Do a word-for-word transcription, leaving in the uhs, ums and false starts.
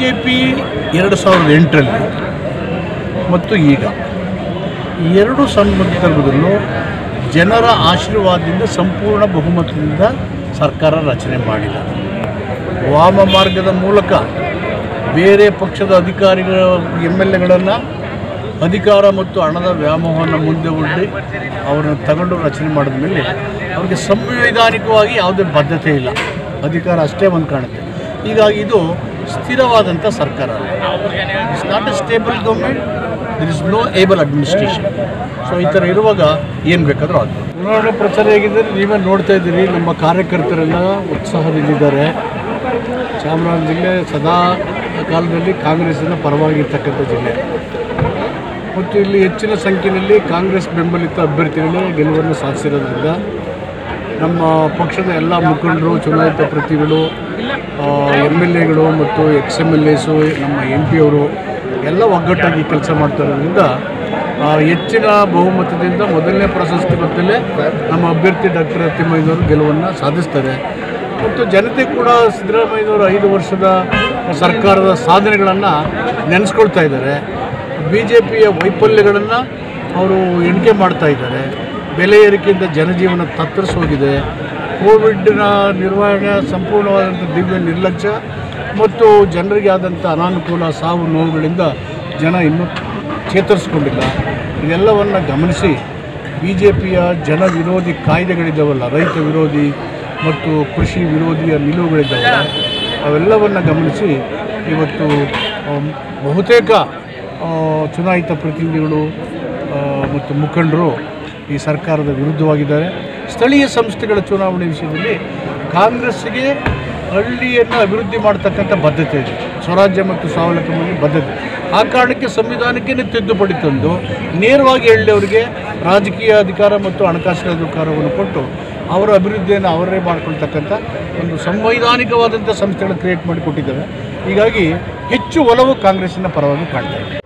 J P ಎರಡು ಸಾವಿರದ ಎಂಟರಲ್ಲಿ ಮತ್ತು ಈಗ ಎರಡು ಸಂದರ್ಭದಲ್ಲೂ ಜನರ ಆಶೀರ್ವಾದದಿಂದ ಸಂಪೂರ್ಣ ಬಹುಮತದಿಂದ ಸರ್ಕಾರ ರಚನೆ ಮಾಡಿಲ್ಲ. ವಾಮ ಮಾರ್ಗದ ಮೂಲಕ ಬೇರೆ ಪಕ್ಷದ ಅಧಿಕಾರಿಗಳ ಎಮ್ ಎಲ್ ಎಗಳನ್ನು ಅಧಿಕಾರ ಮತ್ತು ಹಣದ ವ್ಯಾಮೋಹವನ್ನು ಮುಂದೆ ಒಡ್ಡಿ ಅವರನ್ನು ತಗೊಂಡು ರಚನೆ ಮಾಡಿದ ಮೇಲೆ ಅವ್ರಿಗೆ ಸಂವಿಧಾನಿಕವಾಗಿ ಯಾವುದೇ ಬದ್ಧತೆ ಇಲ್ಲ, ಅಧಿಕಾರ ಅಷ್ಟೇ ಒಂದು ಕಾಣುತ್ತೆ. ಹೀಗಾಗಿ ಇದು ಸ್ಥಿರವಾದಂಥ ಸರ್ಕಾರ, it's not a stable government, there is no able administration. So ಈ ಥರ ಇರುವಾಗ ಏನು ಬೇಕಾದರೂ ಅದು ಚುನಾವಣೆ ಪ್ರಚಾರ ಹೇಗಿದ್ದರೆ ನೀವೇ ನೋಡ್ತಾ ಇದ್ದೀರಿ. ನಮ್ಮ ಕಾರ್ಯಕರ್ತರೆಲ್ಲ ಉತ್ಸಾಹದಿಂದಿದ್ದಾರೆ. ಚಾಮರಾಜನಗರ ಜಿಲ್ಲೆ ಸದಾ ಕಾಲದಲ್ಲಿ ಕಾಂಗ್ರೆಸ್ಸಿನ ಪರವಾಗಿರ್ತಕ್ಕಂಥ ಜಿಲ್ಲೆ ಮತ್ತು ಇಲ್ಲಿ ಹೆಚ್ಚಿನ ಸಂಖ್ಯೆಯಲ್ಲಿ ಕಾಂಗ್ರೆಸ್ ಬೆಂಬಲಿತ ಅಭ್ಯರ್ಥಿಗಳೇ ಗೆಲುವನ್ನು ಸಾಧಿಸಿರೋದ್ರಿಂದ ನಮ್ಮ ಪಕ್ಷದ ಎಲ್ಲ ಮುಖಂಡರು, ಚುನಾಯಿತ ಪ್ರತಿಗಳು, ಎಮ್ ಎಲ್ ಎಗಳು ಮತ್ತು ಎಕ್ಸ್ ಎಮ್ ಎಲ್ ಎಸು, ನಮ್ಮ ಎಂ ಪಿ ಅವರು ಎಲ್ಲ ಒಗ್ಗಟ್ಟಾಗಿ ಕೆಲಸ ಮಾಡ್ತಾ ಇರೋದ್ರಿಂದ ಹೆಚ್ಚಿನ ಬಹುಮತದಿಂದ ಮೊದಲನೇ ಪ್ರಶಸ್ತಿ ಬರ್ತಲೇ ನಮ್ಮ ಅಭ್ಯರ್ಥಿ ಡಾಕ್ಟರ್ ತಿಮ್ಮಯ್ಯನವರು ಗೆಲುವನ್ನು ಸಾಧಿಸ್ತಾರೆ. ಮತ್ತು ಜನತೆ ಕೂಡ ಸಿದ್ದರಾಮಯ್ಯನವರು ಐದು ವರ್ಷದ ಸರ್ಕಾರದ ಸಾಧನೆಗಳನ್ನು ನೆನೆಸ್ಕೊಳ್ತಾ ಇದ್ದಾರೆ. ಬಿ ಜೆ ಪಿಯ ವೈಫಲ್ಯಗಳನ್ನು ಅವರು ಎಣಿಕೆ ಮಾಡ್ತಾ ಇದ್ದಾರೆ. ಬೆಲೆ ಏರಿಕೆಯಿಂದ ಜನಜೀವನ ತತ್ತರಿಸಿ ಹೋಗಿದೆ. ಕೋವಿಡ್ನ ನಿರ್ವಹಣೆ ಸಂಪೂರ್ಣವಾದಂಥ ದಿವ್ಯ ನಿರ್ಲಕ್ಷ್ಯ ಮತ್ತು ಜನರಿಗೆ ಆದಂಥ ಅನಾನುಕೂಲ, ಸಾವು ನೋವುಗಳಿಂದ ಜನ ಇನ್ನೂ ಚೇತರಿಸ್ಕೊಂಡಿಲ್ಲ. ಇದೆಲ್ಲವನ್ನು ಗಮನಿಸಿ ಬಿ ಜೆ ಪಿಯ ಜನ ವಿರೋಧಿ ಕಾಯ್ದೆಗಳಿದ್ದಾವಲ್ಲ, ರೈತ ವಿರೋಧಿ ಮತ್ತು ಕೃಷಿ ವಿರೋಧಿಯ ನಿಲುವುಗಳಿದ್ದಾವಲ್ಲ, ಅವೆಲ್ಲವನ್ನು ಗಮನಿಸಿ ಇವತ್ತು ಬಹುತೇಕ ಚುನಾಯಿತ ಪ್ರತಿನಿಧಿಗಳು ಮತ್ತು ಮುಖಂಡರು ಈ ಸರ್ಕಾರದ ವಿರುದ್ಧವಾಗಿದ್ದಾರೆ. ಸ್ಥಳೀಯ ಸಂಸ್ಥೆಗಳ ಚುನಾವಣೆ ವಿಷಯದಲ್ಲಿ ಕಾಂಗ್ರೆಸ್ಸಿಗೆ ಹಳ್ಳಿಯನ್ನು ಅಭಿವೃದ್ಧಿ ಮಾಡ್ತಕ್ಕಂಥ ಬದ್ಧತೆ ಇದೆ, ಸ್ವರಾಜ್ಯ ಮತ್ತು ಸ್ವಾವಲಂಬನೆಗೆ ಬದ್ಧತೆ. ಆ ಕಾರಣಕ್ಕೆ ಸಂವಿಧಾನಕ್ಕೇ ತಿದ್ದುಪಡಿ ತಂದು ನೇರವಾಗಿ ಹಳ್ಳಿಯವರಿಗೆ ರಾಜಕೀಯ ಅಧಿಕಾರ ಮತ್ತು ಹಣಕಾಸಿನ ಅಧಿಕಾರವನ್ನು ಕೊಟ್ಟು ಅವರ ಅಭಿವೃದ್ಧಿಯನ್ನು ಅವರೇ ಮಾಡ್ಕೊಳ್ತಕ್ಕಂಥ ಒಂದು ಸಂವೈಧಾನಿಕವಾದಂಥ ಸಂಸ್ಥೆಗಳನ್ನು ಕ್ರಿಯೇಟ್ ಮಾಡಿಕೊಟ್ಟಿದ್ದಾರೆ. ಹೀಗಾಗಿ ಹೆಚ್ಚು ಒಲವು ಕಾಂಗ್ರೆಸ್ಸಿನ ಪರವಾಗಿ ಕಾಣ್ತಾ ಇದೆ.